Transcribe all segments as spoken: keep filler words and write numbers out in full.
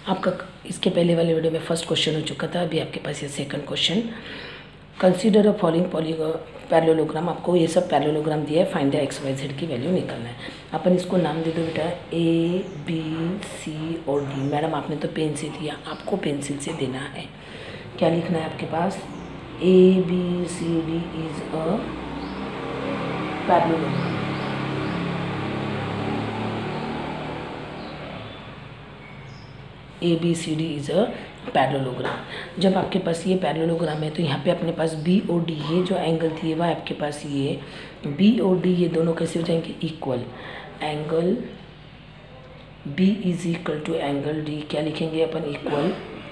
आपका इसके पहले वाले वीडियो में फर्स्ट क्वेश्चन हो चुका था, अभी आपके पास ये second question. Consider a following polygon parallelogram, आपको ये सब पैरेललोग्राम दिया है, find the X Y Z की वैल्यू निकालना है। अपन इसको नाम दे दो बेटा ए बी सी और डी। मैडम आपने तो पेन से दिया, आपको पेंसिल से देना है। क्या लिखना है आपके पास? A B C D is a parallelogram. A B C D is a parallelogram. जब आपके पास ये पैरेललोग्राम है तो यहाँ पे अपने पास बी और डी, ये जो एंगल दिए हुआ है आपके पास, ये बी और डी ये दोनों कैसे हो जाएंगे? Equal. Angle B is equal to angle D, क्या लिखेंगे अपन? Equal.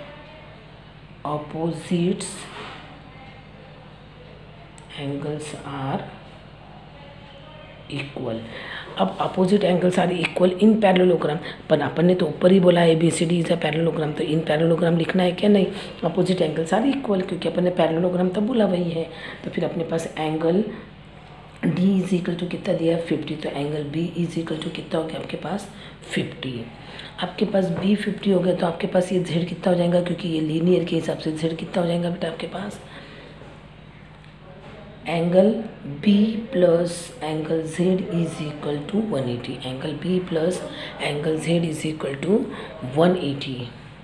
Opposites angles are equal. अब opposite angles are equal in parallelogram, पर अपन ने तो ऊपर ही बोला A B C D is a parallelogram, तो इन पैरेललोग्राम लिखना है क्या? नहीं, अपोजिट एंगल्स आर इक्वल, क्योंकि अपन ने पैरेललोग्राम तब बोला वही है। तो फिर अपने पास angle D is equal to कितना दिया? फिफ्टी। तो angle B is equal to कितना हो गया आपके पास? फिफ्टी। आपके पास बी फिफ्टी हो गया तो आपके पास ये जेड कितना हो जाएगा? क्योंकि ये लीनियर के हिसाब से जेड कितना हो जाएगा बेटा आपके पास? Angle B plus angle Z is equal to one eighty. Angle B plus angle Z is equal to one eighty.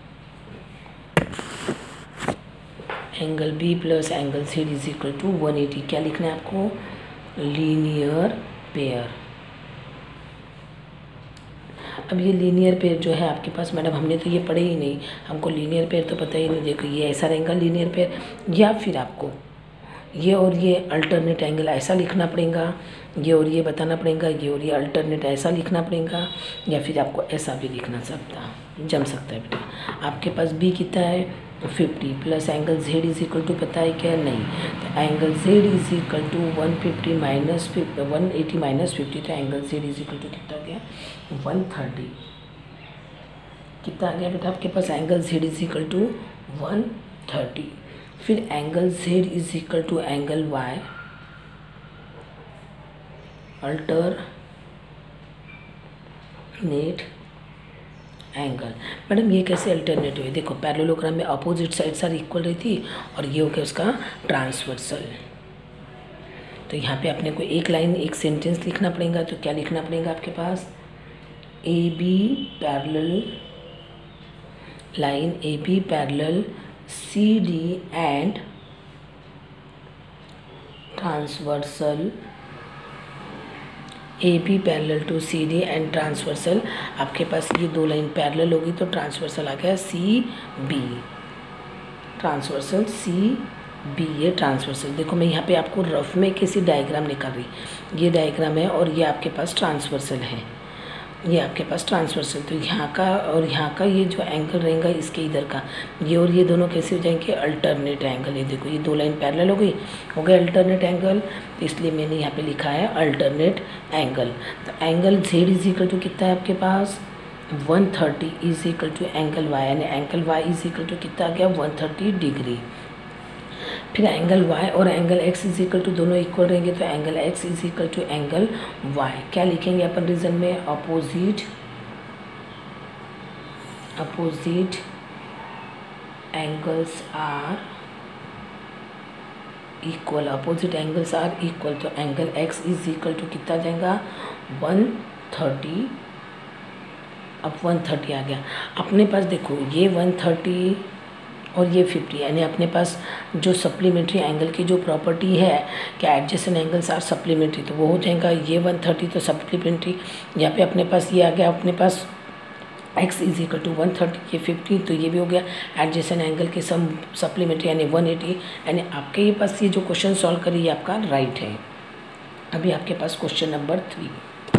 Angle B plus angle Z is equal to one eighty. क्या लिखना है आपको? Linear pair. अब ये linear pair जो है आपके पास, madam हमने तो ये पढ़े ही नहीं, हमको लीनियर पेयर तो पता ही नहीं। देखो ये ऐसा रहेगा लीनियर पेयर, या फिर आपको ये और ये अल्टरनेट एंगल ऐसा लिखना पड़ेगा, ये और ये बताना पड़ेगा, ये और ये अल्टरनेट ऐसा लिखना पड़ेगा, या फिर आपको ऐसा भी लिखना सकता जम सकता है बेटा। आपके पास बी कितना है? Fifty plus angle Z is equal to पता है क्या? नहीं। तो angle Z is equal to one fifty minus one eighty minus fifty, तो angle Z is equal to कितना आ गया? One thirty. कितना आ गया बेटा आपके पास? Angle Z is equal to one thirty. फिर angle Z is equal to angle Y, alternate angle. Madam ये कैसे अल्टरनेट हुए? देखो पैरेललोग्राम में अपोजिट साइड्स आर इक्वल रही थी और ये हो गया उसका ट्रांसवर्सल। तो यहाँ पे अपने को एक लाइन एक सेंटेंस लिखना पड़ेगा, तो क्या लिखना पड़ेगा आपके पास? A B parallel line, A B parallel C D and transversal, A B parallel to C D and transversal। आपके पास ये दो लाइन पैरेलल होगी तो ट्रांसवर्सल आ गया C B, transversal C B, ये ट्रांसवर्सल। देखो मैं यहाँ पे आपको रफ में किसी डायग्राम निकाल रही, ये डायग्राम है और ये आपके पास ट्रांसवर्सल है, ये आपके पास ट्रांसवर्सल। तो यहाँ का और यहाँ का ये जो एंगल रहेगा इसके इधर का, ये और ये दोनों कैसे हो जाएंगे? Alternate angle. ये देखो ये दो लाइन पैरेलल हो गई, हो गया अल्टरनेट एंगल, तो इसलिए मैंने यहाँ पे लिखा है अल्टरनेट एंगल। तो angle Z is equal to कितना है आपके पास? One thirty is equal to angle Y, यानी angle Y is equal to कितना आ गया? One thirty degree. फिर एंगल y और angle x is equal to दोनों इक्वल रहेंगे, तो angle x is equal to angle y। क्या लिखेंगे अपन रीजन में? Opposite opposite angles are equal. Opposite angles are equal, तो angle x is equal to कितना जाएगा? One thirty. अब वन थर्टी आ गया अपने पास। देखो ये वन थर्टी और ये फिफ्टी, यानी अपने पास जो सप्लीमेंट्री एंगल की जो प्रॉपर्टी है कि एडजेसेंट एंगल्स आर सप्लीमेंट्री, तो वो हो जाएगा ये वन थर्टी तो सप्लीमेंट्री। यहाँ पे अपने पास ये आ गया अपने पास x is equal to one thirty, ये फिफ्टी, तो ये भी हो गया एडजेसेंट एंगल के सम सप्लीमेंट्री यानी वन एटी। यानी आपके ये पास ये जो क्वेश्चन सॉल्व करिए ये आपका राइट है। अभी आपके पास क्वेश्चन नंबर थ्री,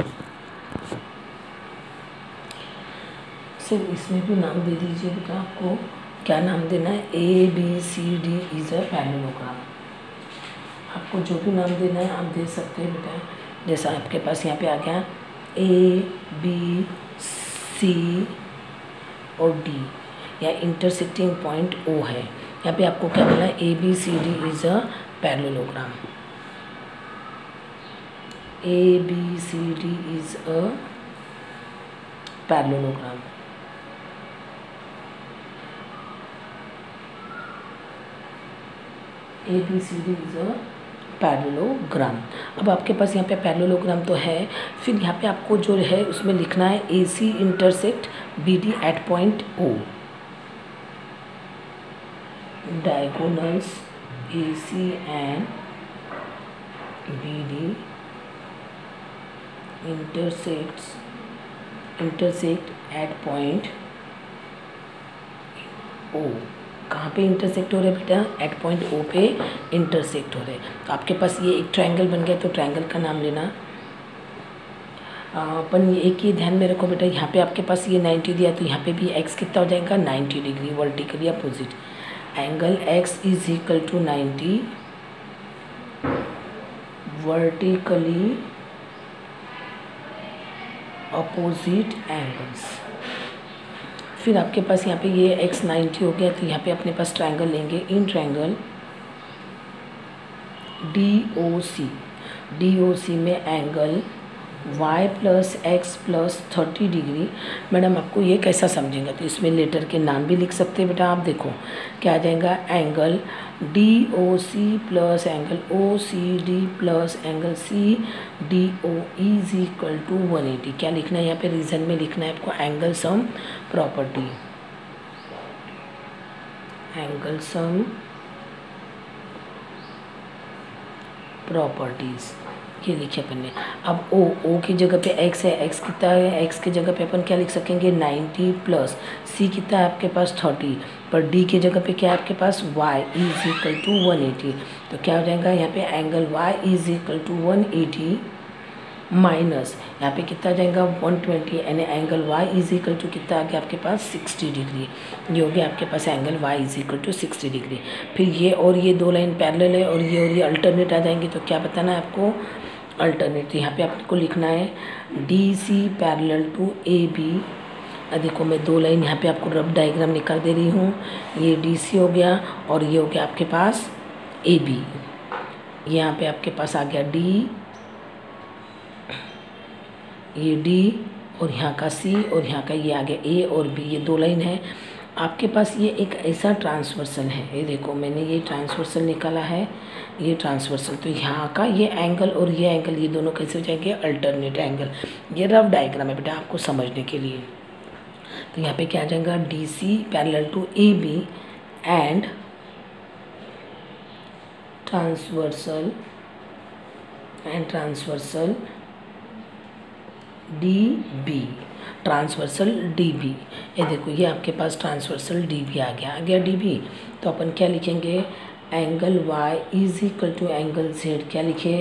सिर्फ इसमें भी नाम दे दीजिए बेटा। आपको क्या नाम देना है? A B C D is a parallelogram. आपको जो भी नाम देना है आप दे सकते हैं बेटा। जैसा आपके पास यहाँ पे आ गया ए बी सी और डी, या इंटरसेक्टिंग पॉइंट ओ है। यहाँ पे आपको क्या बोलना है? A B C D is a parallelogram. A B C D is a parallelogram. A B C D is a parallelogram. अब आपके पास यहाँ पे पैरेललोग्राम तो है, फिर यहाँ पे आपको जो है उसमें लिखना है A C intersect B D at point O, diagonals A C and B D intersects intersect at point O. कहाँ पे इंटरसेक्ट हो रहे हैं बेटा? एट पॉइंट ओ पे इंटरसेक्ट हो रहे हैं। तो आपके पास ये एक ट्रायंगल बन गया, तो ट्रायंगल का नाम लेना अपन। एक ही ध्यान में रखो बेटा, यहाँ पे आपके पास ये नाइन्टी दिया, तो यहाँ पे भी एक्स कितना हो जाएगा? Ninety degree vertically opposite. Angle X is equal to ninety vertically opposite angles. फिर आपके पास यहाँ पे ये x नाइन्टी हो गया, तो यहाँ पे अपने पास ट्रायंगल लेंगे। In triangle D O C, D O C में angle y plus X plus thirty degree. Madam आपको ये कैसा समझेंगे? तो इसमें लेटर के नाम भी लिख सकते हैं बेटा। आप देखो क्या आ जाएगा? Angle D O C plus angle O C D plus angle C D O is equal to one eighty. क्या लिखना है यहाँ पे? रीजन में लिखना है आपको angle sum property, angle sum properties, ये लिखे अपन ने। अब ओ, ओ की जगह पे x है, x कितना है? x की जगह पे अपन क्या लिख सकेंगे? नाइन्टी प्लस c कितना है आपके पास? थर्टी, पर d की जगह पे क्या है आपके पास? y is equal to one eighty. तो क्या हो जाएगा यहाँ पे? Angle y is equal to one eighty minus यहाँ पे कितना जाएगा? वन ट्वेंटी, यानी angle y is equal to कितना आ गया आपके पास? Sixty degree. ये हो गया आपके पास angle y is equal to sixty degree. फिर ये और ये दो लाइन पैरेलल है, और ये और ये अल्टरनेट आ जाएंगे, तो क्या बताना है आपको? अल्टरनेट। तो यहाँ पे आपको लिखना है D C parallel to A B. देखो मैं दो लाइन यहाँ पे आपको रफ डायग्राम निकाल दे रही हूँ। ये डी सी हो गया, और ये हो गया आपके पास ए बी। यहाँ पे आपके पास आ गया डी, ये डी, और यहाँ का सी, और यहाँ का ये आ गया ए और बी। ये दो लाइन है आपके पास। ये एक ऐसा ट्रांसवर्सल है, ये देखो मैंने ये ट्रांसवर्सल निकाला है, ये ट्रांसवर्सल। तो यहाँ का ये एंगल और ये एंगल, ये दोनों कैसे हो जाएंगे? Alternate angle. ये रफ डायग्राम है बेटा आपको समझने के लिए। तो यहाँ पे क्या आ जाएगा? D C parallel to A B and transversal and transversal D B, transversal D B. ये देखो ये आपके पास ट्रांसवर्सल डी बी आ गया, आ गया डी बी। तो अपन क्या लिखेंगे? Angle y is equal to angle z, क्या लिखे?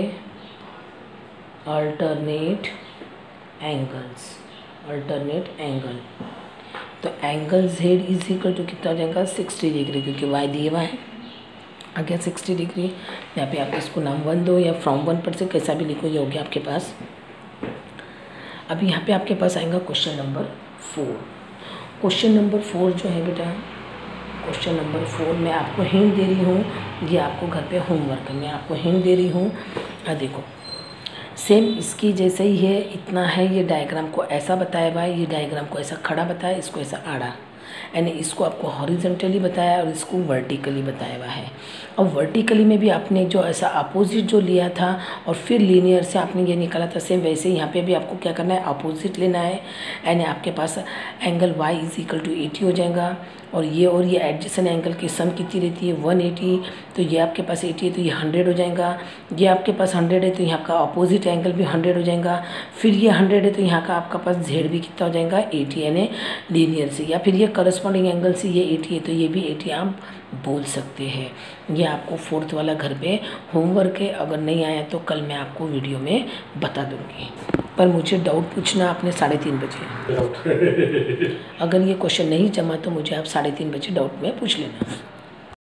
Alternate angles, alternate angle. तो angle z is equal to कितना हो जाएगा? सिक्सटी डिग्री, क्योंकि y दिया हुआ है, आ गया सिक्सटी डिग्री। यहाँ पे आप इसको नाम वन दो या फ्रॉम वन पर से कैसा भी लिखो, ये हो गया आपके पास। अभी यहाँ पे आपके पास आएगा question number four. Question number four जो है बेटा, क्वेश्चन नंबर फोर मैं आपको हिंट दे रही हूँ, ये आपको घर पे होमवर्क में आपको हिंट दे रही हूँ। आ देखो सेम इसकी जैसे ही है, इतना है। ये डायग्राम को ऐसा बताया हुआ है, ये डायग्राम को ऐसा खड़ा बताया, इसको ऐसा आड़ा, यानी इसको आपको हॉरिजॉन्टली बताया और इसको वर्टिकली बताया हुआ है। और वर्टिकली में भी आपने जो ऐसा अपोजिट जो लिया था और फिर लीनियर से आपने ये निकाला था, सेम वैसे यहाँ पे भी आपको क्या करना है? अपोजिट लेना है। यानी आपके पास angle y is equal to eighty हो जाएगा, और ये और ये एडजेसेंट एंगल की सम कितनी रहती है? One eighty. तो ये आपके पास एटी है तो ये हंड्रेड हो जाएगा। ये आपके पास हंड्रेड है तो यहाँ का अपोजिट एंगल भी हंड्रेड हो जाएगा। फिर ये हंड्रेड है तो यहाँ का आपका पास जेड भी कितना हो जाएगा? एटी, यानी लीनियर से। या फिर ये करस्पॉन्डिंग एंगल से ये एटी है तो ये भी एटी आप बोल सकते हैं। ये आपको फोर्थ वाला घर पे होमवर्क है, अगर नहीं आया तो कल मैं आपको वीडियो में बता दूँगी। पर मुझे डाउट पूछना आपने साढ़े तीन बजे। अगर ये क्वेश्चन नहीं जमा तो मुझे आप साढ़े तीन बजे डाउट में पूछ लेना।